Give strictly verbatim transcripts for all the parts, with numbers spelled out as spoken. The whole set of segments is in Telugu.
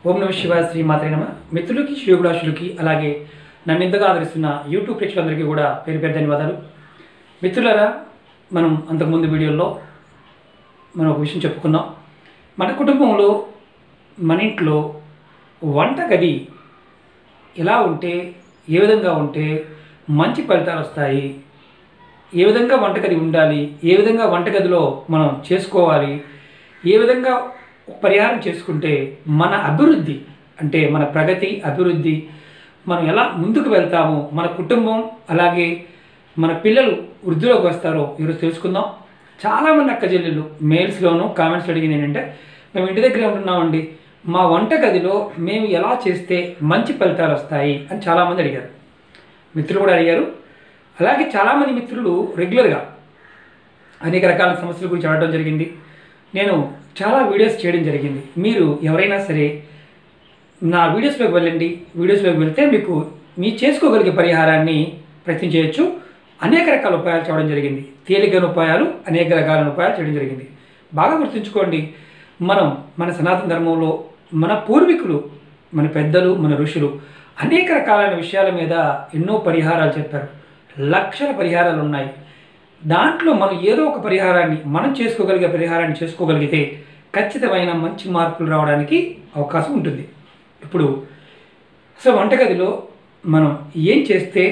ఓం నమ శివాయ శ్రీ మాత్రే నమ. మిత్రులకి శ్రేయోభిలాషులకి అలాగే నన్ను ఇంతగా ఆదరిస్తున్న యూట్యూబ్ ప్రేక్షకులందరికీ కూడా పేరు పేరు ధన్యవాదాలు. మిత్రులారా, మనం అంతకుముందు వీడియోలో మనం ఒక విషయం చెప్పుకున్నాం. మన కుటుంబంలో మన ఇంట్లో వంటగది ఎలా ఉంటే, ఏ విధంగా ఉంటే మంచి ఫలితాలు వస్తాయి, ఏ విధంగా వంటగది ఉండాలి, ఏ విధంగా వంటగదిలో మనం చేసుకోవాలి, ఏ విధంగా పరిహారం చేసుకుంటే మన అభివృద్ధి అంటే మన ప్రగతి అభివృద్ధి మనం ఎలా ముందుకు వెళ్తామో, మన కుటుంబం అలాగే మన పిల్లలు వృద్ధిలోకి వస్తారో ఈరోజు తెలుసుకుందాం. చాలామంది అక్క చెల్లెళ్ళు మెయిల్స్లోనూ కామెంట్స్ అడిగింది ఏంటంటే, మేము ఇంటి దగ్గరే ఉంటున్నామండి, మా వంటగదిలో మేము ఎలా చేస్తే మంచి ఫలితాలు వస్తాయి అని చాలామంది అడిగారు. మిత్రులు కూడా అడిగారు. అలాగే చాలామంది మిత్రులు రెగ్యులర్గా అనేక రకాల సమస్యల గురించి అడగడం జరిగింది. నేను చాలా వీడియోస్ చేయడం జరిగింది. మీరు ఎవరైనా సరే నా వీడియోస్లోకి వెళ్ళండి. వీడియోస్లోకి వెళ్తే మీకు మీ చేసుకోగలిగే పరిహారాన్ని ప్రయత్నం చేయొచ్చు. అనేక రకాల ఉపాయాలు చేయడం జరిగింది. తేలికైన ఉపాయాలు, అనేక రకాల ఉపాయాలు చేయడం జరిగింది. బాగా గుర్తుంచుకోండి, మనం మన సనాతన ధర్మంలో మన పూర్వీకులు, మన పెద్దలు, మన ఋషులు అనేక రకాలైన విషయాల మీద ఎన్నో పరిహారాలు చెప్పారు. లక్షల పరిహారాలు ఉన్నాయి. దాంట్లో మనం ఏదో ఒక పరిహారాన్ని మనం చేసుకోగలిగే పరిహారాన్ని చేసుకోగలిగితే ఖచ్చితమైన మంచి మార్పులు రావడానికి అవకాశం ఉంటుంది. ఇప్పుడు అసలు వంటగదిలో మనం ఏం చేస్తే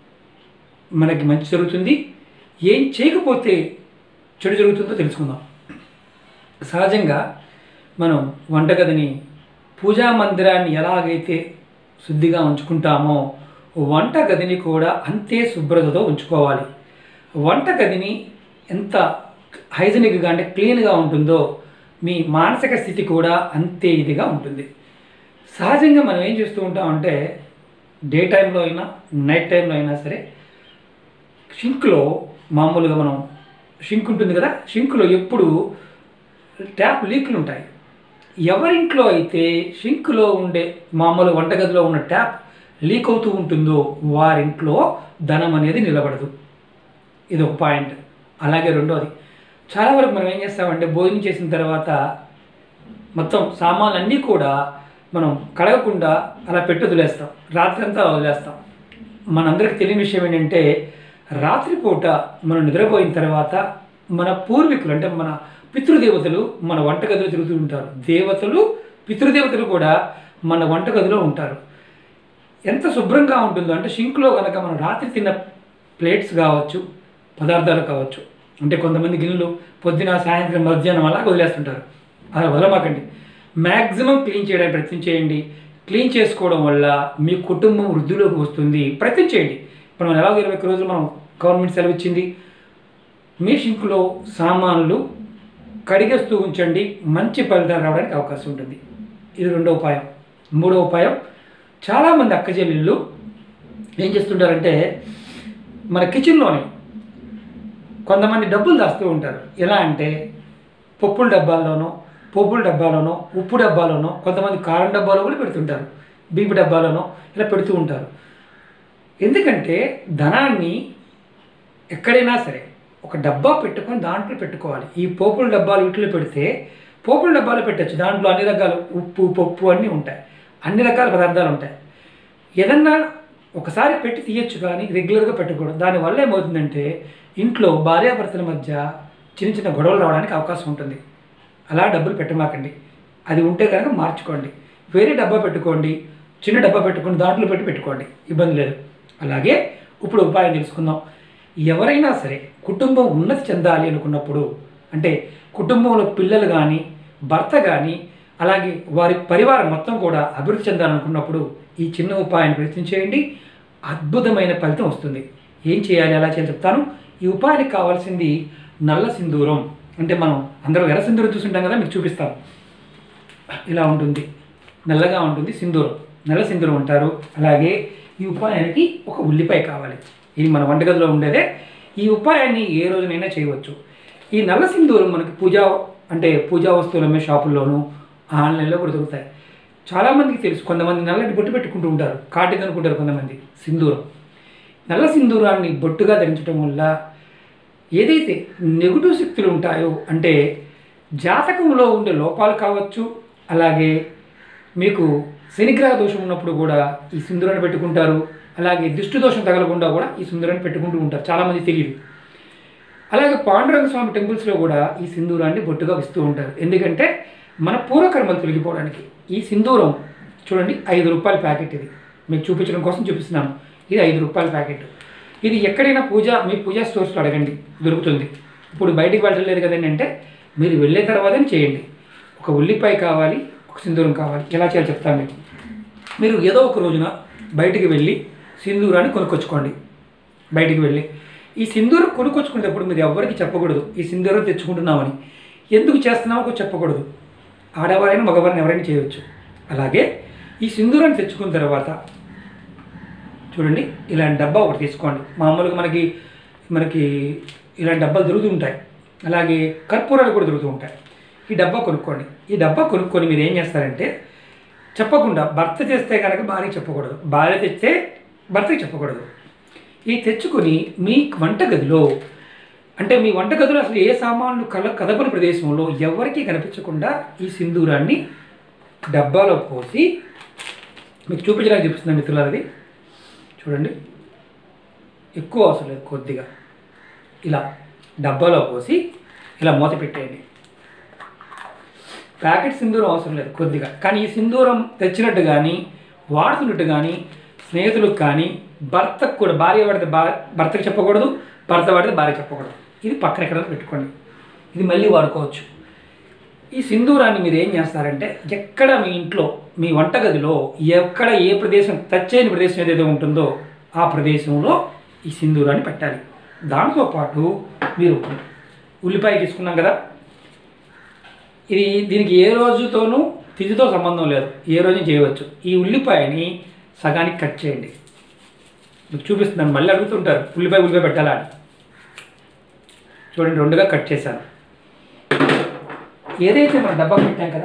మనకి మంచి జరుగుతుంది, ఏం చేయకపోతే చెడు జరుగుతుందో తెలుసుకుందాం. సహజంగా మనం వంటగదిని, పూజా మందిరాన్ని ఎలాగైతే శుద్ధిగా ఉంచుకుంటామో వంటగదిని కూడా అంతే శుభ్రతతో ఉంచుకోవాలి. వంటగదిని ఎంత హైజీనిక్గా అంటే క్లీన్గా ఉంటుందో మీ మానసిక స్థితి కూడా అంతే ఇదిగా ఉంటుంది. సహజంగా మనం ఏం చేస్తూ ఉంటామంటే, డే టైంలో అయినా నైట్ టైంలో అయినా సరే షింక్లో మామూలుగా మనం షింక్ ఉంటుంది కదా, షింక్లో ఎప్పుడు ట్యాప్ లీకులు ఉంటాయి. ఎవరింట్లో అయితే షింక్లో ఉండే మామూలు వంటగదిలో ఉన్న ట్యాప్ లీక్ అవుతూ ఉంటుందో వారింట్లో ధనం అనేది నిలబడదు. ఇది ఒక పాయింట్. అలాగే రెండోది, చాలా వరకు మనం ఏం చేస్తామంటే భోజనం చేసిన తర్వాత మొత్తం సామాన్లు అన్నీ కూడా మనం కడగకుండా అలా పెట్టి వదిలేస్తాం, రాత్రి అంతా వదిలేస్తాం. మనందరికీ తెలియని విషయం ఏంటంటే, రాత్రిపూట మనం నిద్రపోయిన తర్వాత మన పూర్వీకులు అంటే మన పితృదేవతలు మన వంటగదిలో తిరుగుతూ ఉంటారు. దేవతలు, పితృదేవతలు కూడా మన వంటగదిలో ఉంటారు. ఎంత శుభ్రంగా ఉంటుందో అంటే, షింక్లో కనుక మనం రాత్రి తిన్న ప్లేట్స్ కావచ్చు, పదార్థాలు కావచ్చు, అంటే కొంతమంది గిన్నెలు పొద్దున, సాయంత్రం, మధ్యాహ్నం అలా వదిలేస్తుంటారు. అలా వదలమాకండి. మ్యాక్సిమం క్లీన్ చేయడానికి ప్రయత్నం చేయండి. క్లీన్ చేసుకోవడం వల్ల మీ కుటుంబం వృద్ధిలోకి వస్తుంది. ప్రయత్నం చేయండి. ఇప్పుడు మనం ఎలాగో ఇరవై ఒక్క రోజులు మనం గవర్నమెంట్ సెలవు ఇచ్చింది. మీ షింక్లో సామాన్లు కడిగేస్తూ ఉంచండి, మంచి ఫలితాలు రావడానికి అవకాశం ఉంటుంది. ఇది రెండో ఉపాయం. మూడో ఉపాయం, చాలామంది అక్క చెల్లెళ్ళు ఏం చేస్తుంటారంటే, మన కిచెన్లోనే కొంతమంది డబ్బులు దాస్తూ ఉంటారు. ఎలా అంటే పప్పుల డబ్బాల్లోనో, పప్పుల డబ్బాలోనో, ఉప్పు డబ్బాలోనో, కొంతమంది కారం డబ్బాలో కూడా పెడుతుంటారు, బియ్యపు డబ్బాలోనో ఇలా పెడుతూ ఉంటారు. ఎందుకంటే ధనాన్ని ఎక్కడైనా సరే ఒక డబ్బా పెట్టుకొని దాంట్లో పెట్టుకోవాలి. ఈ పోపుల డబ్బాలు వీటిలో పెడితే పోపుల డబ్బాలో పెట్టచ్చు. దాంట్లో అన్ని రకాల ఉప్పు, పప్పు అన్నీ ఉంటాయి, అన్ని రకాల పదార్థాలు ఉంటాయి. ఏదన్నా ఒకసారి పెట్టి తీయచ్చు, కానీ రెగ్యులర్గా పెట్టకూడదు. దానివల్ల ఏమవుతుందంటే ఇంట్లో భార్యాభర్తల మధ్య చిన్న చిన్న గొడవలు రావడానికి అవకాశం ఉంటుంది. అలా డబ్బులు పెట్టమాకండి. అది ఉంటే కనుక మార్చుకోండి, వేరే డబ్బా పెట్టుకోండి, చిన్న డబ్బా పెట్టుకోండి, దాంట్లో పెట్టి పెట్టుకోండి, ఇబ్బంది లేదు. అలాగే ఇప్పుడు ఉపాయం తెలుసుకుందాం. ఎవరైనా సరే కుటుంబం ఉన్నతి చెందాలి అనుకున్నప్పుడు, అంటే కుటుంబంలో పిల్లలు కానీ, భర్త కానీ, అలాగే వారి పరివారం మొత్తం కూడా అభివృద్ధి చెందాలనుకున్నప్పుడు ఈ చిన్న ఉపాయాన్ని ప్రయత్నం చేయండి. అద్భుతమైన ఫలితం వస్తుంది. ఏం చేయాలి, ఎలా చేయాలి చెప్తాను. ఈ ఉపాయానికి కావాల్సింది నల్ల సింధూరం. అంటే మనం అందరూ ఎర్ర సింధూరం చూస్తుంటాం కదా, మీకు చూపిస్తాను. ఇలా ఉంటుంది, నల్లగా ఉంటుంది సింధూరం, నల్ల సింధూరం అంటారు. అలాగే ఈ ఉపాయానికి ఒక ఉల్లిపాయ కావాలి. ఇది మన వంటగదిలో ఉండేదే. ఈ ఉపాయాన్ని ఏ రోజునైనా చేయవచ్చు. ఈ నల్ల సింధూరం మనకి పూజా అంటే పూజా వస్తువులు అమ్మే షాపుల్లోనూ ఆన్లైన్లో కూడా దొరుకుతాయి. చాలామందికి తెలుసు. కొంతమంది నల్లటి బొట్టు పెట్టుకుంటూ ఉంటారు, కాటికి అనుకుంటారు కొంతమంది. సింధూరం, నల్ల సింధూరాన్ని బొట్టుగా ధరించడం వల్ల ఏదైతే నెగిటివ్ శక్తులు ఉంటాయో, అంటే జాతకంలో ఉండే లోపాలు కావచ్చు, అలాగే మీకు శనిగ్రహ దోషం ఉన్నప్పుడు కూడా ఈ సింధూరాన్ని పెట్టుకుంటారు. అలాగే దిష్టి దోషం తగలకుండా కూడా ఈ సింధూరాన్ని పెట్టుకుంటూ ఉంటారు, చాలామంది తెలియదు. అలాగే పాండురంగ స్వామి టెంపుల్స్లో కూడా ఈ సింధూరాన్ని బొట్టుగా ఇస్తూ ఉంటారు. ఎందుకంటే మన పూర్వకర్మలు తొలగిపోవడానికి. ఈ సింధూరం చూడండి, ఐదు రూపాయల ప్యాకెట్. ఇది మీకు చూపించడం కోసం చూపిస్తున్నాను. ఇది ఐదు రూపాయల ప్యాకెట్. ఇది ఎక్కడైనా పూజ మీ పూజా స్టోర్స్లో అడగండి, దొరుకుతుంది. ఇప్పుడు బయటికి వెళ్ళలేదు కదండి అంటే మీరు వెళ్ళే తర్వాతనే చేయండి. ఒక ఉల్లిపాయ కావాలి, ఒక సింధూరం కావాలి. ఎలా చేయాలో చెప్తాను మీకు. మీరు ఏదో ఒక రోజున బయటికి వెళ్ళి సింధూరాన్ని కొనుక్కొచ్చుకోండి. బయటికి వెళ్ళి ఈ సింధూరం కొనుక్కొచ్చుకునేటప్పుడు మీరు ఎవరికి చెప్పకూడదు ఈ సింధూరం తెచ్చుకుంటున్నామని. ఎందుకు చేస్తున్నామో చెప్పకూడదు. ఆడవారైనా మగవారిని ఎవరైనా చేయవచ్చు. అలాగే ఈ సింధూరాన్ని తెచ్చుకున్న తర్వాత చూడండి, ఇలాంటి డబ్బా ఒకటి తీసుకోండి. మామూలుగా మనకి మనకి ఇలాంటి డబ్బాలు దొరుకుతూ ఉంటాయి. అలాగే కర్పూరాలు కూడా దొరుకుతూ ఉంటాయి. ఈ డబ్బా కొనుక్కోండి. ఈ డబ్బా కొనుక్కొని మీరు ఏం చేస్తారంటే, చెప్పకుండా భర్త తెస్తే కనుక భార్యకి చెప్పకూడదు, భార్య తెస్తే భర్తకి చెప్పకూడదు. ఈ తెచ్చుకొని మీ వంటగదిలో, అంటే మీ వంటగదిలో అసలు ఏ సామాన్లు కల కదపని ప్రదేశంలో ఎవరికీ కనిపించకుండా ఈ సింధూరాన్ని డబ్బాలో పోసి, మీకు చూపించడానికి చూపిస్తున్నాను మిత్రులారా. అది చూడండి, ఎక్కువ అవసరం లేదు, కొద్దిగా ఇలా డబ్బాలో పోసి ఇలా మూత పెట్టేయండి. ప్యాకెట్ సింధూరం అవసరం లేదు, కొద్దిగా. కానీ ఈ సింధూరం తెచ్చినట్టు కానీ వాడుతున్నట్టు కానీ స్నేహితులకు కానీ భర్తకు కూడా, భార్య వాడితే భా భర్తకు చెప్పకూడదు, భర్త వాడితే భార్య చెప్పకూడదు. ఇది పక్కన ఎక్కడ పెట్టుకోండి. ఇది మళ్ళీ వాడుకోవచ్చు. ఈ సింధూరాన్ని మీరు ఏం చేస్తారంటే, ఎక్కడ మీ ఇంట్లో మీ వంటగదిలో ఎక్కడ ఏ ప్రదేశం టచ్ చేయని ప్రదేశం ఏదైతే ఉంటుందో ఆ ప్రదేశంలో ఈ సింధూరాన్ని పెట్టాలి. దాంతోపాటు మీరు ఉల్లిపాయ తీసుకున్నాం కదా, ఇది దీనికి ఏ రోజుతోనూ తిథితో సంబంధం లేదు, ఏ రోజు చేయవచ్చు. ఈ ఉల్లిపాయని సగానికి కట్ చేయండి. మీకు చూపిస్తున్నాను, మళ్ళీ అడుగుతుంటారు ఉల్లిపాయ ఉల్లిపాయ పెట్టాలా అని. చూడండి, రెండుగా కట్ చేశాను. ఏదైతే మనం డబ్బా పెట్టాం కదా,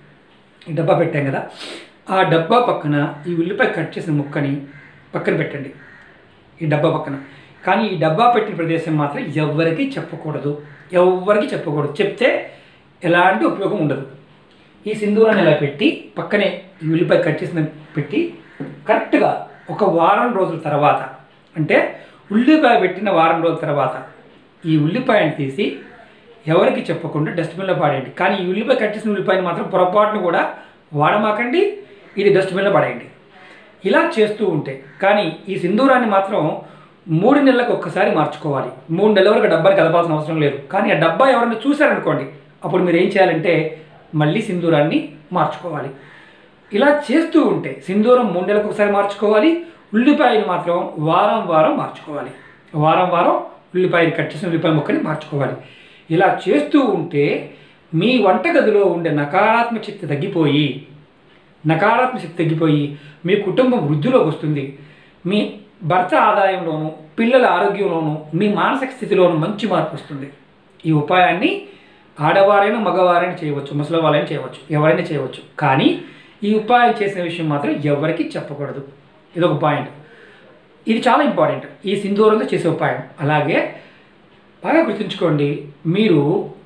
ఈ డబ్బా పెట్టాం కదా, ఆ డబ్బా పక్కన ఈ ఉల్లిపాయ కట్ చేసిన ముక్కని పక్కన పెట్టండి, ఈ డబ్బా పక్కన. కానీ ఈ డబ్బా పెట్టిన ప్రదేశం మాత్రం ఎవరికి చెప్పకూడదు, ఎవరికి చెప్పకూడదు. చెప్తే ఎలాంటి ఉపయోగం ఉండదు. ఈ సింధూరాన్ని ఇలా పెట్టి పక్కనే ఈ ఉల్లిపాయ కట్ చేసిన పెట్టి కరెక్ట్గా ఒక వారం రోజుల తర్వాత, అంటే ఉల్లిపాయ పెట్టిన వారం రోజుల తర్వాత ఈ ఉల్లిపాయని తీసి ఎవరికి చెప్పకుండా డస్ట్బిన్లో పాడేయండి. కానీ ఈ ఉల్లిపాయ కట్ చేసిన ఉల్లిపాయని మాత్రం పొరపాటును కూడా వాడమాకండి, ఇది డస్ట్బిన్లో పడేయండి. ఇలా చేస్తూ ఉంటే, కానీ ఈ సింధూరాన్ని మాత్రం మూడు నెలలకు ఒక్కసారి మార్చుకోవాలి. మూడు నెలల వరకు డబ్బాని కదపాల్సిన అవసరం లేదు. కానీ ఆ డబ్బా ఎవరైనా చూశారనుకోండి, అప్పుడు మీరు ఏం చేయాలంటే మళ్ళీ సింధూరాన్ని మార్చుకోవాలి. ఇలా చేస్తూ ఉంటే సింధూరం మూడు నెలలకు ఒకసారి మార్చుకోవాలి, ఉల్లిపాయని మాత్రం వారం వారం మార్చుకోవాలి. వారం వారం ఉల్లిపాయని కట్ చేసిన ఉల్లిపాయ ముక్కని మార్చుకోవాలి. ఇలా చేస్తూ ఉంటే మీ వంటగదిలో ఉండే నకారాత్మక శక్తి తగ్గిపోయి నకారాత్మక శక్తి తగ్గిపోయి మీ కుటుంబం వృద్ధిలోకి వస్తుంది. మీ భర్త ఆదాయంలోనూ, పిల్లల ఆరోగ్యంలోనూ, మీ మానసిక స్థితిలోనూ మంచి మార్పు వస్తుంది. ఈ ఉపాయాన్ని ఆడవారైనా మగవారైనా చేయవచ్చు, ముసలి వాళ్ళైనా చేయవచ్చు, ఎవరైనా చేయవచ్చు. కానీ ఈ ఉపాయం చేసిన విషయం మాత్రం ఎవరికి చెప్పకూడదు. ఇదొక పాయింట్. ఇది చాలా ఇంపార్టెంట్, ఈ సింధూరంతో చేసే ఉపాయం. అలాగే బాగా గుర్తుంచుకోండి, మీరు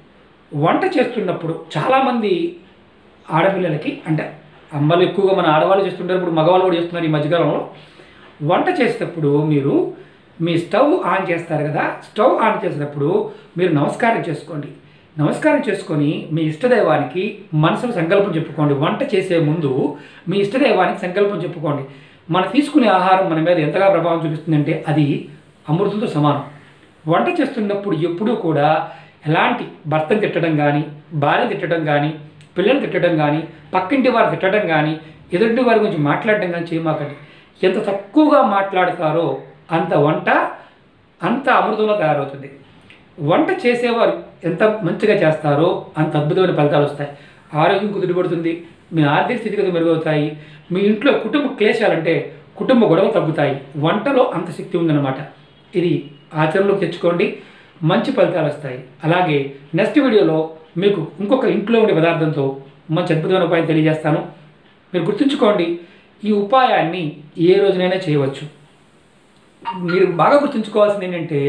వంట చేస్తున్నప్పుడు చాలామంది ఆడపిల్లలకి, అంటే అమ్మలు ఎక్కువగా మన ఆడవాళ్ళు చేస్తుంటారు, ఇప్పుడు మగవాళ్ళు కూడా చేస్తున్నారు ఈ మధ్యకాలంలో. వంట చేసేటప్పుడు మీరు మీ స్టవ్ ఆన్ చేస్తారు కదా, స్టవ్ ఆన్ చేసేటప్పుడు మీరు నమస్కారం చేసుకోండి. నమస్కారం చేసుకొని మీ ఇష్టదైవానికి మనసులో సంకల్పం చెప్పుకోండి. వంట చేసే ముందు మీ ఇష్టదైవానికి సంకల్పం చెప్పుకోండి. మనం తీసుకునే ఆహారం మన మీద ఎంతగా ప్రభావం చూపిస్తుందంటే అది అమృతంతో సమానం. వంట చేస్తున్నప్పుడు ఎప్పుడూ కూడా ఎలాంటి భర్తను తిట్టడం కానీ, భార్య తిట్టడం కానీ, పిల్లలు తిట్టడం కానీ, పక్కింటి వారు తిట్టడం కానీ, ఎదుటి వారి గురించి మాట్లాడడం కానీ చేయమాకండి. ఎంత తక్కువగా మాట్లాడతారో అంత వంట అంత అమృతంలో తయారవుతుంది. వంట చేసేవారు ఎంత మంచిగా చేస్తారో అంత అద్భుతమైన ఫలితాలు వస్తాయి. ఆరోగ్యం కుదుటపడుతుంది, మీ ఆర్థిక స్థితిగతులు మెరుగవుతాయి, మీ ఇంట్లో కుటుంబ క్లేశాలంటే కుటుంబ గొడవలు తగ్గుతాయి. వంటలో అంత శక్తి ఉందన్నమాట. ఇది ఆచరణలోకి తెచ్చుకోండి, మంచి ఫలితాలు వస్తాయి. అలాగే నెక్స్ట్ వీడియోలో మీకు ఇంకొక ఇంట్లో ఉండే పదార్థంతో మంచి అద్భుతమైన ఉపాయం తెలియజేస్తాను. మీరు గుర్తుంచుకోండి, ఈ ఉపాయాన్ని ఏ రోజునైనా చేయవచ్చు. మీరు బాగా గుర్తుంచుకోవాల్సింది ఏంటంటే,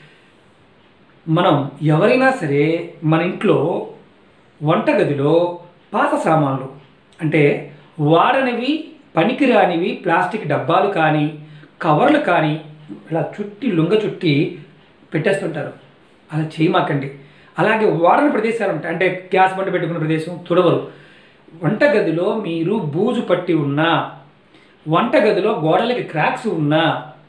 మనం ఎవరైనా సరే మన ఇంట్లో వంటగదిలో పాత సామాన్లు, అంటే వాడనివి పనికిరానివి ప్లాస్టిక్ డబ్బాలు కానీ కవర్లు కానీ ఇలా చుట్టి లుంగ చుట్టి పెట్టేస్తుంటారు. అలా చేయమాకండి. అలాగే వాడని ప్రదేశాలు ఉంటాయి, అంటే గ్యాస్ బండ పెట్టుకున్న ప్రదేశం, తుడవలు. వంటగదిలో మీరు బూజు పట్టి ఉన్నా, వంటగదిలో గోడలకి క్రాక్స్ ఉన్నా,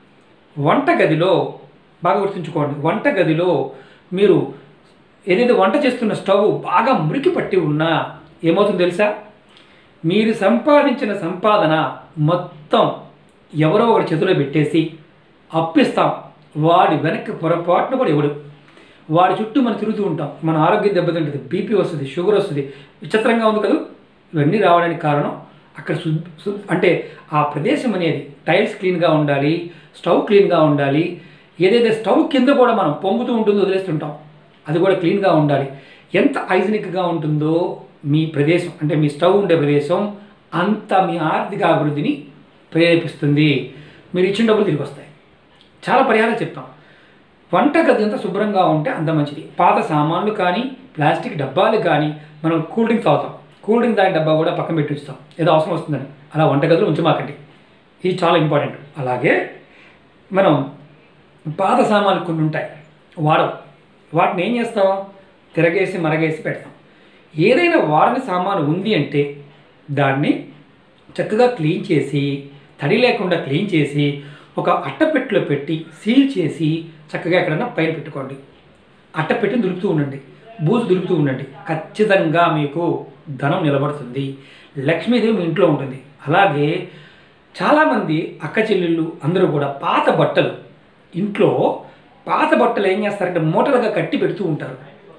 వంటగదిలో బాగా గుర్తుంచుకోండి, వంటగదిలో మీరు ఏదైతే వంట చేస్తున్న స్టవ్ బాగా మురికి పట్టి ఉన్నా ఏమవుతుందో తెలుసా? మీరు సంపాదించిన సంపాదన మొత్తం ఎవరో ఒకటి చేతిలో పెట్టేసి అప్పిస్తాం. వాడి వెనక్కి పొరపాటును కూడా ఇవ్వడు. వాడి చుట్టూ మనం తిరుగుతూ ఉంటాం, మన ఆరోగ్యం దెబ్బతింటుంది, బీపీ వస్తుంది, షుగర్ వస్తుంది. విచిత్రంగా ఉంది కదా. ఇవన్నీ రావడానికి కారణం అక్కడ శుద్ధ అంటే ఆ ప్రదేశం అనేది టైల్స్ క్లీన్గా ఉండాలి, స్టవ్ క్లీన్గా ఉండాలి. ఏదైతే స్టవ్ కింద కూడా మనం పొంగుతూ ఉంటుందో వదిలేస్తుంటాం, అది కూడా క్లీన్గా ఉండాలి. ఎంత హైజీనిక్గా ఉంటుందో మీ ప్రదేశం, అంటే మీ స్టవ్ ఉండే ప్రదేశం, అంత మీ ఆర్థిక అభివృద్ధిని ప్రేరేపిస్తుంది. మీరు ఇచ్చిన డబ్బులు తిరిగి వస్తాయి. చాలా పరిహారాలు చెప్తాం. వంటగది అంతా శుభ్రంగా ఉంటే అంత మంచిది. పాత సామాన్లు కానీ ప్లాస్టిక్ డబ్బాలు కానీ, మనం కూల్ డ్రింక్ తాగుతాం, కూల్ డ్రింక్ తాగిన డబ్బా కూడా పక్కన పెట్టి ఉంచుతాం, ఏదో అవసరం వస్తుందని. అలా వంటగదిలో ఉంచమాకండి, ఇది చాలా ఇంపార్టెంట్. అలాగే మనం పాత సామాన్లు కొన్ని ఉంటాయి, వాడవు, వాటిని ఏం చేస్తాం? తిరగేసి మరగేసి పెడతాం. ఏదైనా వాడని సామాను ఉంది అంటే దాన్ని చక్కగా క్లీన్ చేసి, తడి లేకుండా క్లీన్ చేసి ఒక అట్టపెట్టెలో పెట్టి సీల్ చేసి చక్కగా ఎక్కడన్నా పైన పెట్టుకోండి. అట్టపెట్టిని దులుపుతూ ఉండండి, బూజు దులుపుతూ ఉండండి. ఖచ్చితంగా మీకు ధనం నిలబడుతుంది, లక్ష్మీదేవి మీ ఇంట్లో ఉంటుంది. అలాగే చాలామంది అక్క చెల్లెళ్ళు అందరూ కూడా పాత బట్టలు, ఇంట్లో పాత బట్టలు ఏం చేస్తారంటే మూటలుగా కట్టి పెడుతూ ఉంటారు.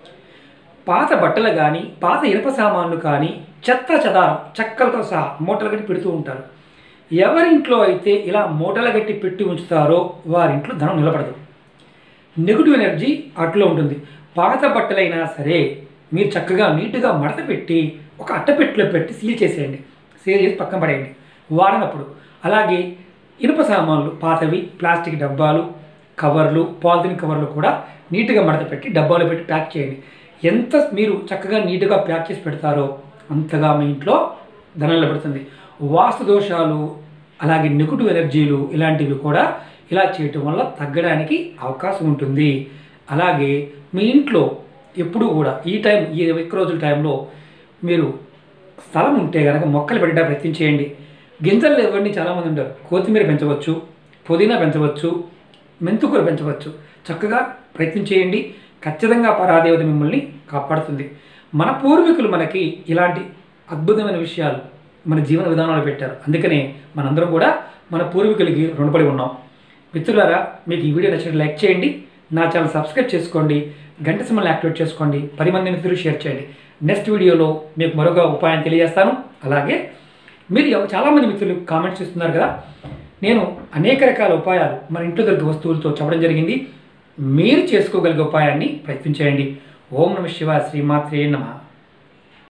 పాత బట్టలు కానీ పాత ఇనుప సామాన్లు కానీ చెత్త చెదారం చెక్కలతో సహా మూటలు కట్టి పెడుతూ ఉంటారు. ఎవరింట్లో అయితే ఇలా మూటలు కట్టి పెట్టి ఉంచుతారో వారింట్లో ధనం నిలబడదు, నెగిటివ్ ఎనర్జీ అట్లో ఉంటుంది. పాత బట్టలైనా సరే మీరు చక్కగా నీట్గా మడత పెట్టి ఒక అట్టపెట్టెలో పెట్టి సీల్ చేసేయండి, సీల్ చేసి పక్కన పడేయండి వాడినప్పుడు. అలాగే ఇనుప సామాన్లు పాతవి, ప్లాస్టిక్ డబ్బాలు, కవర్లు, పాలిథిన్ కవర్లు కూడా నీట్గా మడత పెట్టి డబ్బాలో పెట్టి ప్యాక్ చేయండి. ఎంత మీరు చక్కగా నీట్గా ప్యాక్ చేసి పెడతారో అంతగా మీ ఇంట్లో ధనం నిలబడుతుంది. వాస్తు దోషాలు అలాగే నెగిటివ్ ఎనర్జీలు ఇలాంటివి కూడా ఇలా చేయటం వల్ల తగ్గడానికి అవకాశం ఉంటుంది. అలాగే మీ ఇంట్లో ఎప్పుడూ కూడా ఈ టైం ఈ ఎక్కువ రోజుల టైంలో మీరు స్థలం ఉంటే కనుక మొక్కలు పెట్టడానికి ప్రయత్నం చేయండి. గింజలు ఇవ్వండి, చాలామంది ఉంటారు. కొత్తిమీర పెంచవచ్చు, పుదీనా పెంచవచ్చు, మెంతుకూర పెంచవచ్చు. చక్కగా ప్రయత్నం చేయండి, ఖచ్చితంగా పరాదేవత మిమ్మల్ని కాపాడుతుంది. మన పూర్వీకులు మనకి ఇలాంటి అద్భుతమైన విషయాలు మన జీవన విధానాలు పెట్టారు. అందుకనే మనందరం కూడా మన పూర్వీకులకి రుణపడి ఉన్నాం. మిత్రులారా, మీకు ఈ వీడియో నచ్చినట్టు లైక్ చేయండి, నా ఛానల్ సబ్స్క్రైబ్ చేసుకోండి, గంట సింబల్ని యాక్టివేట్ చేసుకోండి, పది మంది మిత్రులు షేర్ చేయండి. నెక్స్ట్ వీడియోలో మీకు మరొక ఉపాయం తెలియజేస్తాను. అలాగే మీరు చాలామంది మిత్రులు కామెంట్స్ ఇస్తున్నారు కదా, నేను అనేక రకాల ఉపాయాలు మన ఇంట్లో దొరికే వస్తువులతో చెప్పడం జరిగింది. మీరు చేసుకోగలిగే ఉపాయాన్ని ప్రయత్నించేయండి. ఓం నమః శివాయ, శ్రీమాత్రే నమః.